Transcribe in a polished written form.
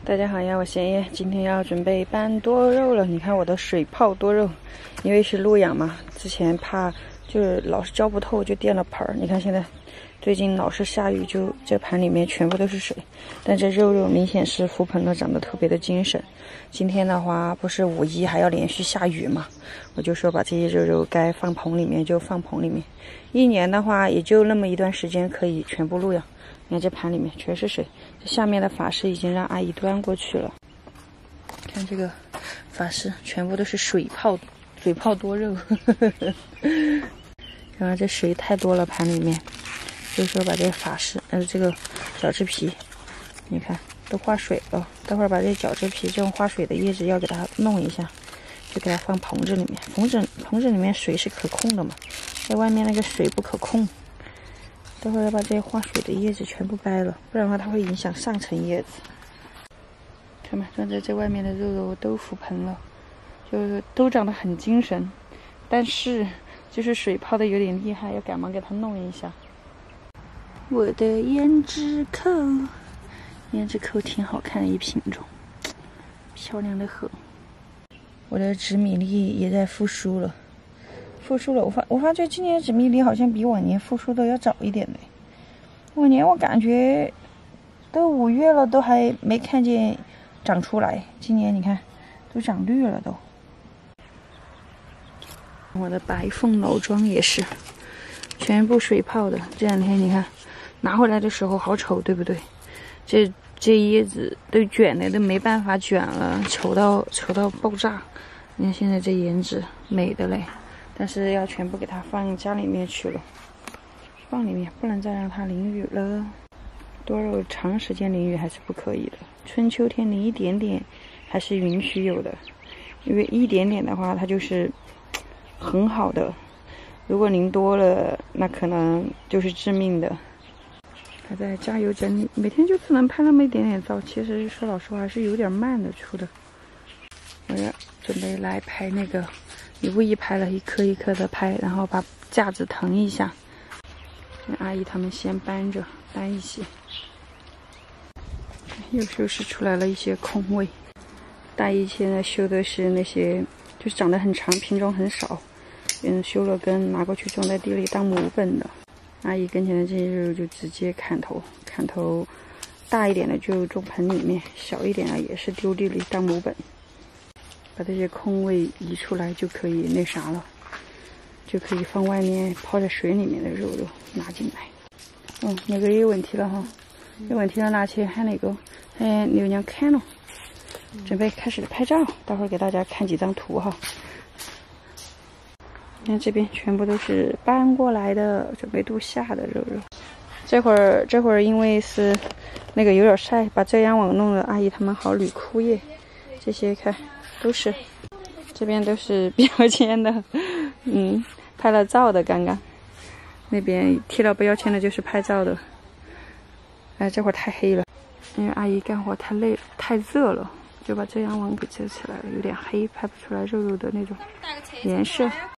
大家好呀，我咸爷，今天要准备搬多肉了。你看我的水泡多肉，因为是路养嘛，之前怕就是老是浇不透，就垫了盆儿。你看现在最近老是下雨，就这盘里面全部都是水，但这肉明显是覆盆了，长得特别的精神。今天的话不是5·1还要连续下雨嘛，我就说把这些肉该放棚里面就放棚里面。1年的话也就那么一段时间可以全部路养。你看这盘里面全是水，这下面的法式已经让阿姨端过去了。看这个法式全部都是水泡多肉，然后这水太多了盘里面，所以说把这个法式这个角质皮，你看都化水了。待会儿把这角质皮这种化水的叶子要给它弄一下，就给它放棚子里面。棚子里面水是可控的嘛，在外面那个水不可控。待会儿要把这些化水的叶子全部掰了，不然的话它会影响上层叶子。看吧，站在这外面的肉都覆盆了，就是都长得很精神，但是就是水泡的有点厉害，要赶忙给它弄一下。我的胭脂扣，胭脂扣挺好看的一品种，漂亮的很。我的紫米粒也在复苏了。我发觉今年紫米粒好像比往年复苏的要早一点嘞。往年我感觉都5月了，都还没看见长出来，今年你看都长绿了都。我的白凤老庄也是全部水泡的，这2天你看拿回来的时候好丑，对不对？这叶子都卷的都没办法卷了，丑到爆炸。你看现在这颜值美的嘞。但是要全部给它放家里面去了，放里面不能再让它淋雨了。多肉长时间淋雨还是不可以的，春秋天淋一点点还是允许有的，因为一点点的话它就是很好的，如果淋多了那可能就是致命的。还在加油整理，每天就只能拍那么一点点照，其实说老实话还是有点慢的出的。我要准备来拍那个1步1拍了，一颗一颗的拍，然后把架子腾一下。阿姨他们先搬一些，又修饰出来了一些空位。大姨现在修的是那些就是长得很长，品种很少，修了根拿过去种在地里当母本的。阿姨跟前的这些肉就直接砍头，大一点的就种盆里面，小一点的也是丢地里当母本。把这些空位移出来就可以那啥了，就可以放外面泡在水里面的肉拿进来。那个有问题了哈，有问题了拿去喊那个牛娘看了，准备开始拍照，待会儿给大家看几张图哈。你看这边全部都是搬过来的，准备度夏的肉。这会儿因为是那个有点晒，把遮阳网弄得阿姨他们好捋枯叶，这些看。都是，这边都是标签的，拍了照的刚刚，那边贴了标签的就是拍照的。这会儿太黑了，因为阿姨干活太累太热了，就把遮阳网给遮起来了，有点黑，拍不出来肉的那种颜色。